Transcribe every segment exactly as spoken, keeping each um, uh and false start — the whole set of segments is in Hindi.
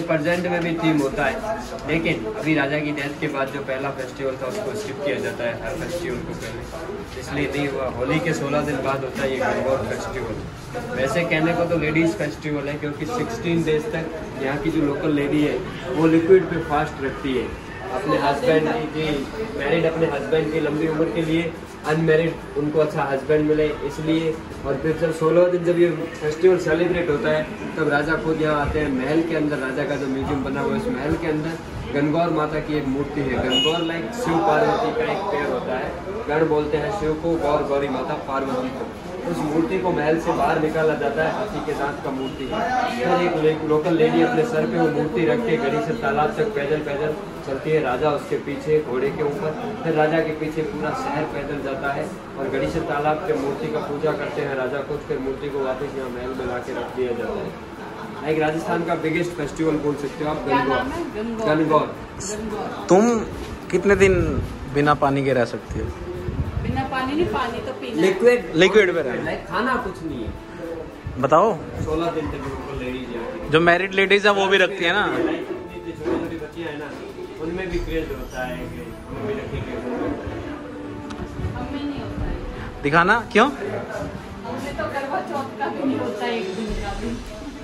प्रेजेंट में भी थीम होता है, लेकिन अभी राजा की डेथ के बाद जो पहला फेस्टिवल था उसको स्किप किया जाता है हर फेस्टिवल को पहले, इसलिए नहीं हुआ। होली के सोलह दिन बाद होता है ये गणगौर फेस्टिवल। वैसे कहने को तो लेडीज़ फेस्टिवल है, क्योंकि सोलह डेज तक यहाँ की जो लोकल लेडी है वो लिक्विड पे फास्ट रखती है अपने हस्बैंड की, मैरिड अपने हस्बैंड की लंबी उम्र के लिए, अनमैरिड उनको अच्छा हस्बैंड मिले इसलिए। और फिर जब सोलह दिन जब ये फेस्टिवल सेलिब्रेट होता है तब राजा खुद यहाँ आते हैं। महल के अंदर राजा का जो म्यूजियम बना हुआ है, उस महल के अंदर गणगौर माता की एक मूर्ति है। गणगौर लाइक शिव पार्वती का एक पेड़ होता है, गण बोलते हैं शिव को, गौर गौरी माता पार्वती को। उस मूर्ति को महल से बाहर निकाला जाता है, हाथी के दांत का मूर्ति है। फिर एक लोकल लेडी अपने सर पे वो मूर्ति रख के गढ़ी से तालाब तक पैदल पैदल चलती है, राजा उसके पीछे घोड़े के ऊपर। फिर राजा के पीछे पूरा शहर पैदल जाता है और गढ़ी से तालाब के मूर्ति का पूजा करते हैं राजा को। फिर मूर्ति को वापस यहाँ महल में ला के रख दिया जाता है। एक राजस्थान का बिगेस्ट फेस्टिवल बोल सकते हो आप, गणगौर। गणगौर। तुम कितने दिन बिना पानी के रह सकती हो? बिना पानी नहीं, पानी तो पीना। लिक्विड लिक्विड में रहना, खाना कुछ नहीं है। बताओ। सोलह दिन तक लेडीज, जो मैरिड लेडीज है वो भी रखती है ना, छोटी छोटी बच्चियां है ना, उनमें भी क्रेज होता है कि हम भी रखेंगे। हमें नहीं होता है। दिखाना क्यों? हमें तो करवा चौथ का भी नहीं होता है, एक दिन का भी।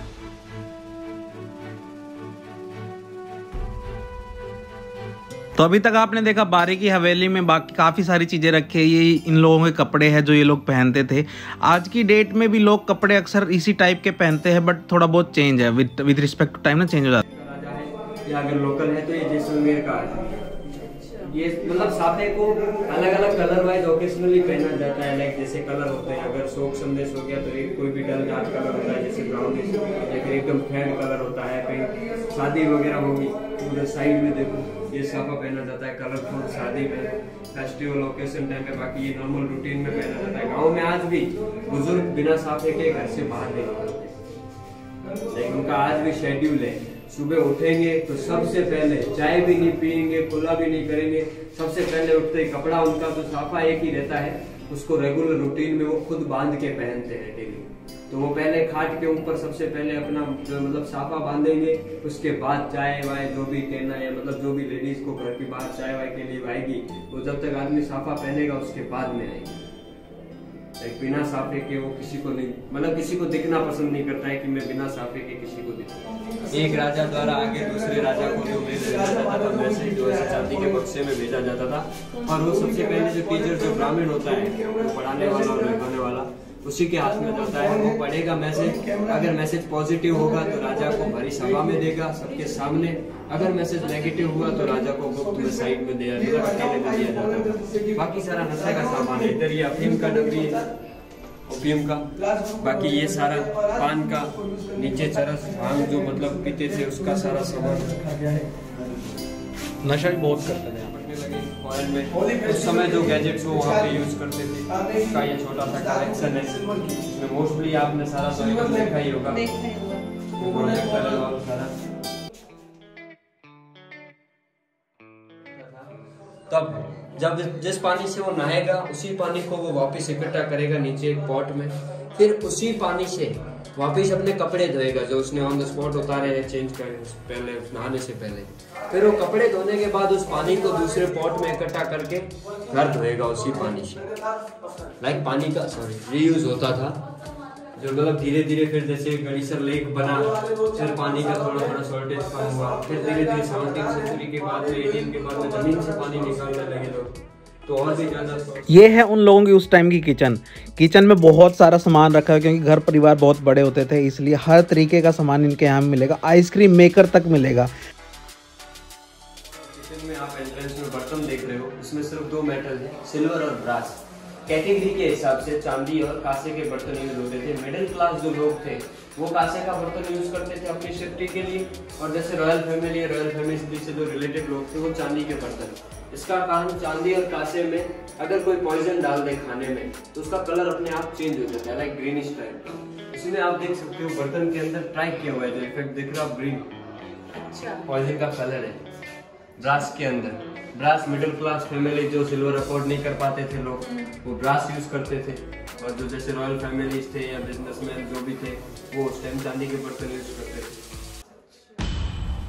तो अभी तक आपने देखा बारी की हवेली में बाकी काफ़ी सारी चीज़ें रखी है। ये इन लोगों के कपड़े हैं जो ये लोग पहनते थे। आज की डेट में भी लोग कपड़े अक्सर इसी टाइप के पहनते हैं, बट थोड़ा बहुत चेंज है with with respect to time ना, चेंज हो जाता है। या अगर लोकल है तो ये जैसलमेर का है। ये मतलब साफे को अलग अलग कलर वाइज ओकेशनली पहना जाता है। लाइक जैसे कलर होते हैं, अगर शोक संदेश हो गया तो एक कोई भी डल डार्क कलर होता है, जैसे ब्राउनिश, या फिर एकदम फेड कलर होता है। कहीं शादी वगैरह होगी तो साइड में देखो ये साफा पहना जाता है कलरफुल, शादी में, फेस्टिवल ओकेशन टाइम पे। बाकी ये नॉर्मल रूटीन में पहना जाता है। गाँव में आज भी बुजुर्ग बिना साफे के घर से बाहर नहीं निकलते, उनका आज भी शेड्यूल है। सुबह उठेंगे तो सबसे पहले चाय भी नहीं पियेंगे, कुल्ला भी नहीं करेंगे, सबसे पहले उठते ही कपड़ा उनका तो साफा एक ही रहता है, उसको रेगुलर रूटीन में वो खुद बांध के पहनते हैं डेली। तो वो पहले खाट के ऊपर सबसे पहले अपना जो मतलब साफा बांधेंगे, उसके बाद चाय वाय जो भी कहना है, मतलब जो भी लेडीज को घर की बाहर चाय वाय के लिए आएगी, वो जब तक आदमी साफा पहनेगा उसके बाद में आएगी। बिना साफे के वो किसी को नहीं, मतलब किसी को दिखना पसंद नहीं करता है कि मैं बिना साफे के किसी को दिखूं। एक राजा द्वारा आगे दूसरे राजा को जो भेजा जाता था मैसेज जो है चांदी के बक्से में भेजा जाता था, और वो सबसे पहले जो टीचर जो ब्राह्मण होता है वो पढ़ाने वाला और लिखवाने वाला उसी के हाथ में जाता है। वो पढ़ेगा मैसेज, अगर मैसेज पॉजिटिव होगा तो राजा को भरी सभा में देगा सबके सामने, अगर मैसेज नेगेटिव हुआ तो राजा को गुप्त में साइड में दिया अकेले में दिया जाता था। बाकी सारा नशे का सामान है। इधर ये अफीम का डबरी है, ओपियम का, बाकी ये सारा पान का, नीचे चरस भांग जो मतलब पीते थे उसका सारा सामान रखा गया है। नशा भी बहुत करते थे फॉरेन में। उस समय जो गैजेट्स वो वहाँ पे यूज करते थे, उसका ये छोटा सा कलेक्शन है, इसमें मोस्टली आपने सारा सॉल्यूशन देखा ही होगा। तब जब जिस पानी से वो नहाएगा उसी पानी को वो वापस इकट्ठा करेगा नीचे एक पॉट में, फिर उसी पानी से वापस अपने कपड़े धोएगा जो उसने ऑन द स्पॉट उतारे हैं चेंज कर पहले नहाने से पहले। फिर वो कपड़े धोने के बाद उस पानी को दूसरे पॉट में इकट्ठा करके घर धोएगा उसी पानी से। लाइक पानी का सॉरी रीयूज होता था, जो मतलब धीरे धीरे फिर जैसे गणेशर लेक बना, फिर पानी का थोड़ा थोड़ा शॉर्टेज कम हुआ, फिर धीरे धीरे सेवनटीन सेंचुरी के बाद में एटीन के बाद में जमीन से पानी निकालने लगे लोग, तो और भी ज्यादा। ये है उन लोगों की उस टाइम की किचन। किचन में बहुत सारा सामान रखा है क्योंकि घर परिवार बहुत बड़े होते थे, इसलिए हर तरीके का सामान इनके यहाँ मिलेगा। आइसक्रीम मेकर तक मिलेगा। किचन में आप एंट्रेंस में बर्तन देख रहे हो, इसमें सिर्फ दो मेटल है, सिल्वर और ब्रास। कैटेगरी के हिसाब से चांदी और कांसे के बर्तन यूज होते थे। मिडिल क्लास जो लोग थे वो कांसे का बर्तन यूज करते थे अपनी सेफ्टी के लिए, और जैसे रॉयल फैमिली रॉयल फैमिली से जो रिलेटेड लोग थे वो चांदी के बर्तन। इसका कारण चांदी और कांसे में अगर कोई पॉइजन डाल दे खाने में तो उसका कलर अपने आप चेंज हो जाता है, लाइक ग्रीनिश टाइप। इसमें आप देख सकते हो बर्तन के अंदर ट्राई किया हुआ है, जो इफेक्ट दिख रहा है ग्रीन, अच्छा पॉइजन का कलर है ब्रास के अंदर। ब्रास मिडिल क्लास फैमिली जो सिल्वर अफोर्ड नहीं कर पाते थे लोग, वो ब्रास यूज करते थे, और जो जैसे रॉयल फैमिलीज थे या बिजनेसमैन जो भी थे वो उस टाइम चांदी के बर्तन यूज करते थे।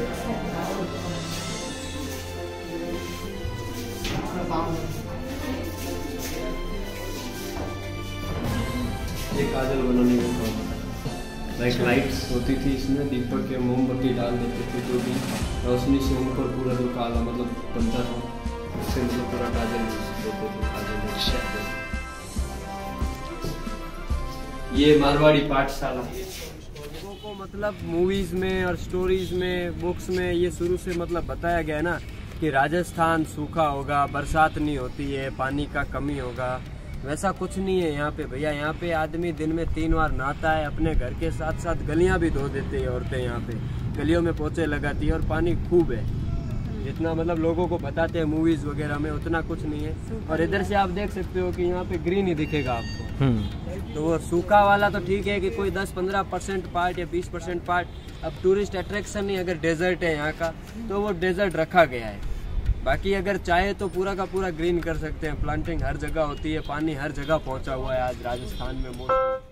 ये काजल बनाने का काम होता है। लाइक लाइट्स होती थी इसमें, दीपक के मोमबत्ती डाल देते थे जो भी रोशनी से ऊपर पूरा जो काला मतलब बनता था उससे मतलब पूरा काजल देते थे। काजल ये मारवाड़ी पाठशाला लोगों को मतलब मूवीज में और स्टोरीज में बुक्स में ये शुरू से मतलब बताया गया है ना कि राजस्थान सूखा होगा, बरसात नहीं होती है, पानी का कमी होगा। वैसा कुछ नहीं है यहाँ पे भैया। यहाँ पे आदमी दिन में तीन बार नहाता है, अपने घर के साथ साथ गलियाँ भी धो देते हैं औरतें। यहाँ पे गलियों में पोछे लगाती है और पानी खूब है। जितना मतलब लोगों को बताते हैं मूवीज वगैरह में उतना कुछ नहीं है। और इधर से आप देख सकते हो कि यहाँ पे ग्रीन ही दिखेगा आपको। तो वो सूखा वाला तो ठीक है कि कोई दस पंद्रह परसेंट पार्ट या बीस परसेंट पार्ट अब टूरिस्ट अट्रैक्शन ही अगर डेजर्ट है यहाँ का तो वो डेजर्ट रखा गया है। बाकी अगर चाहे तो पूरा का पूरा ग्रीन कर सकते हैं। प्लांटिंग हर जगह होती है, पानी हर जगह पहुँचा हुआ है आज राजस्थान में मोस्टली।